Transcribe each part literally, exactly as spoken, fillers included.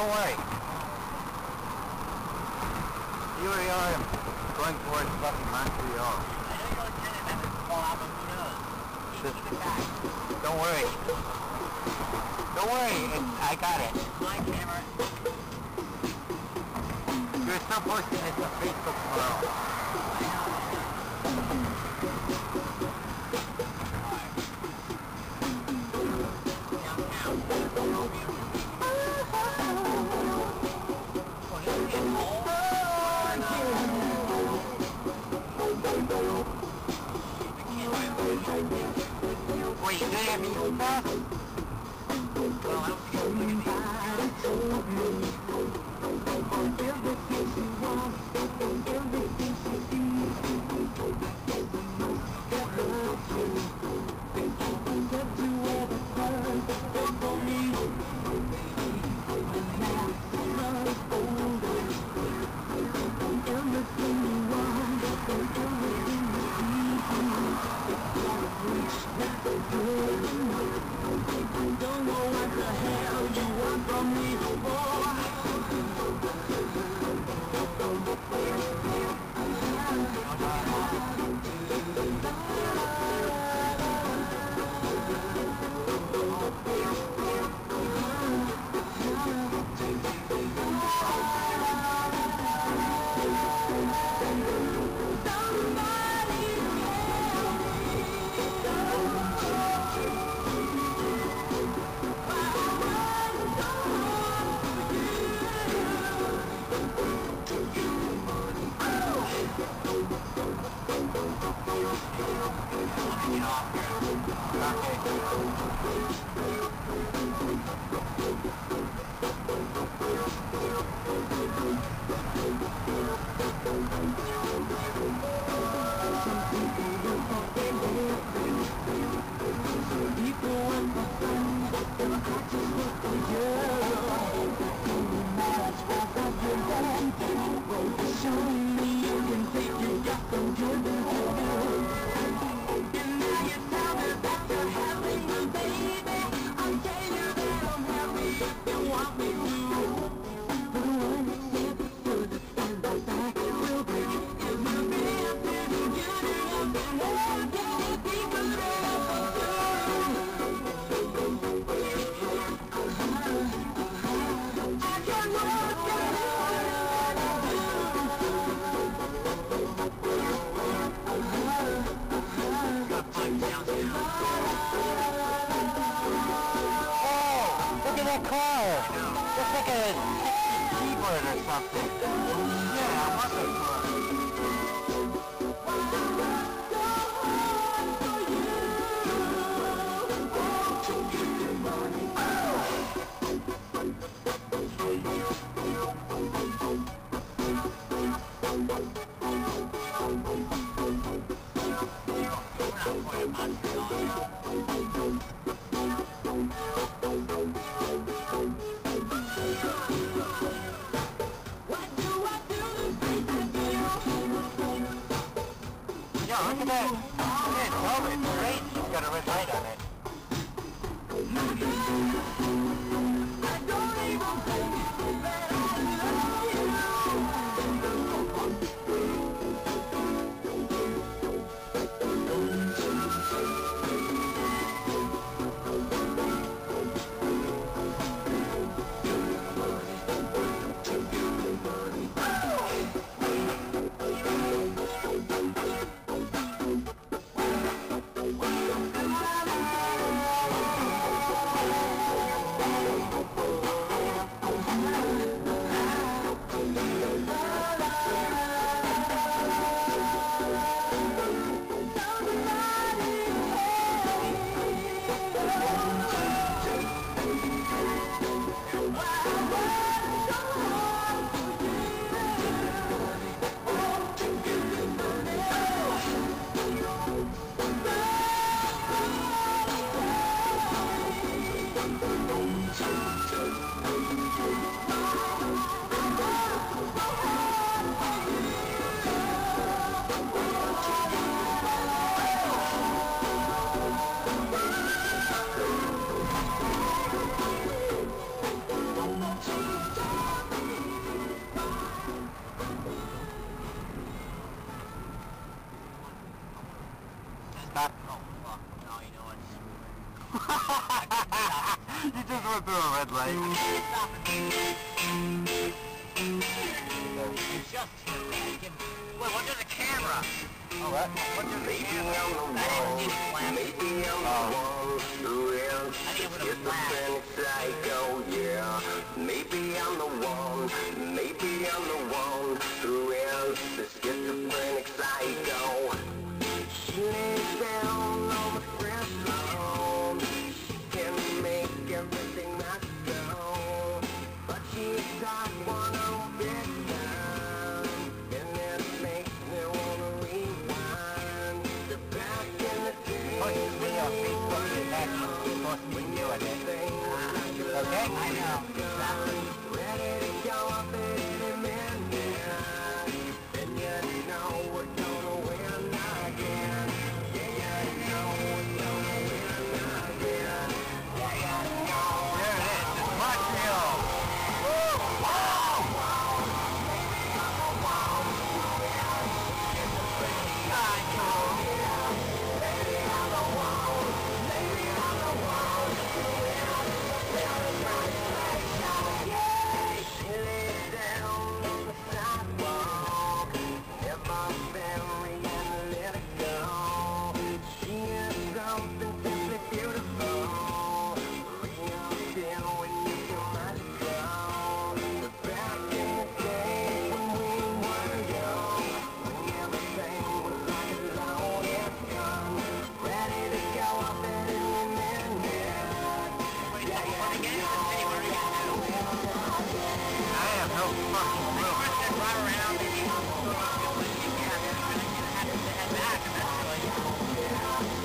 Don't worry. Here we are going towards fucking Montreal. I know you're going to tell him that it's fall out, but who knows? Keep, keep it back. Don't worry. Don't worry, it's, I got it. My camera. You're still posting this on Facebook tomorrow. I know, I know. Wait, you gonna have me do that? Well, I don't think I'm looking don't know what the hell you want from me, boy. That car! It's like a keyboard or something. Yeah, I want that car. Yeah, look at that. It's velvet. It's great. It's got a red light on it. stop. Oh, fuck. No, you know what? You just went through a red light. Stop it. It's just freaking... Wait, what's in the camera? Oh, what? What's in the camera? I didn't see the flash. Maybe I'm the one who is I think it was a flash. schizophrenic psycho, yeah. Maybe I'm the one, maybe I'm the one who is the schizophrenic psycho. She lays down on the threshold. She can make everything not go, but she's got one on big time, and it makes me wanna rewind. The back in the day. Post this video on Facebook and back you're supposed to be doing it. Okay? I know. Exactly. Ready to go up any minute, and you know we're gonna win again. Yeah, you know we're gonna win again. Yeah, you know. There it is. It's Montreal. She lays down on the sidewalk, never bury and let it go. She is something simply beautiful, real deal when you feel magical. But back in the day when we were young, when everything was like a loaded gun, ready to go up at any minute. Wait, yeah, yeah, yeah. Hey, what are you gonna do? I have no fucking clue. First, then run around and you go up to the yeah, then you're gonna have to head back eventually.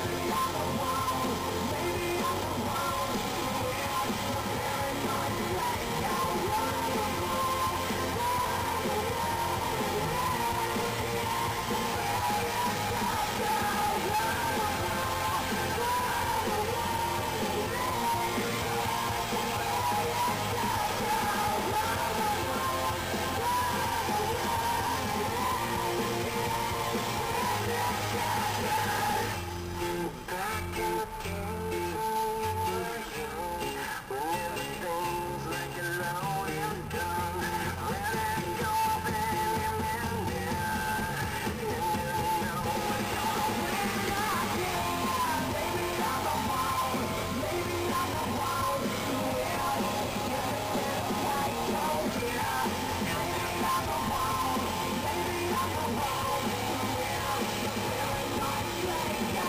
Back in the day when we were young, when everything's like a loaded gun, ready to go up any minute, and you know we're gonna win again. Maybe I'm the one, maybe I'm the one who is psycho, yeah. Maybe I'm the one, maybe I'm the one who is very much psycho.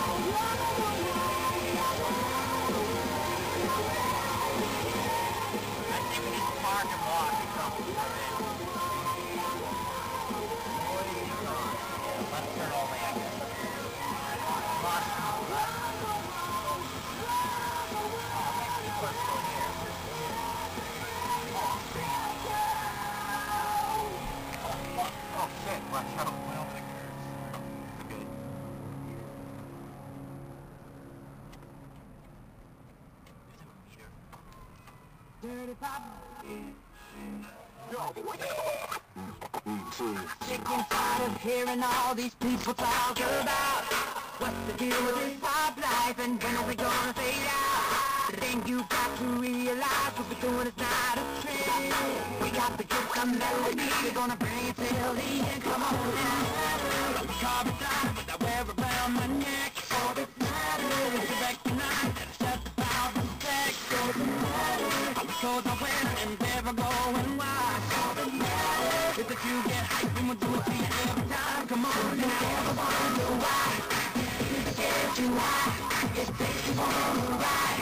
I think we just park and walk or something. Let's turn all the exits. Lost in the left. Oh, maybe people are still here. Oh, green. Oh, fuck. Oh shit, watch out. Went over the curves. Good. There's a meter. Dirty Papa. Sick and tired of hearing all these people talk about what's the deal with this pop life and when are we gonna fade out? The thing you got to realize what we're doing is not a trend. We got to get some melody, we're gonna bring it till the end. Come on now. We carve it down with that wear around my neck. For this matter, it's a recognize that it's just about respect. So the matter, because I win and never going wide. So the matter, is that you get hyped and we'll do it to you every time. Come on now. Never wonder why. It gets you high. It takes you on the ride.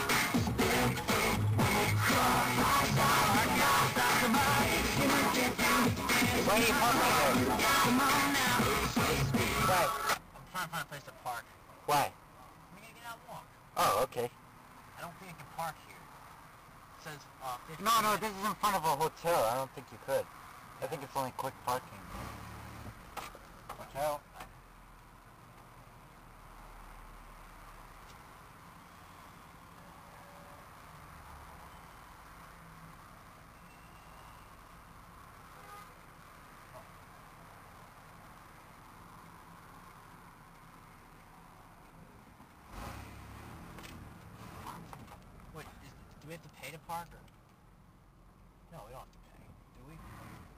Why are you parking there? Come on now. Why? I'm trying to find a place to park. Why? I'm gonna get out and walk. Oh, okay. I don't think I can park here. It says, uh, fifty No, no, minutes. this is in front of a hotel. I don't think you could. I think it's only quick parking. Watch out. we have to pay to park or? No, we don't have to pay. Do we?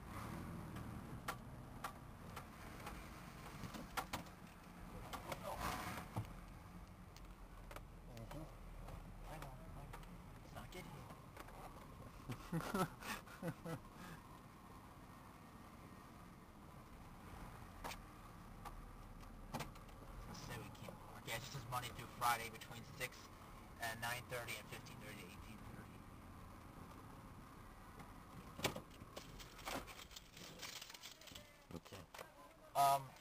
Mm-hmm. Hang on, hang on. Let's not get hit. Let's say we can't park. Yeah, it just says Monday through Friday between six and nine thirty and fifteen thirty to eighteen thirty. Okay. Um,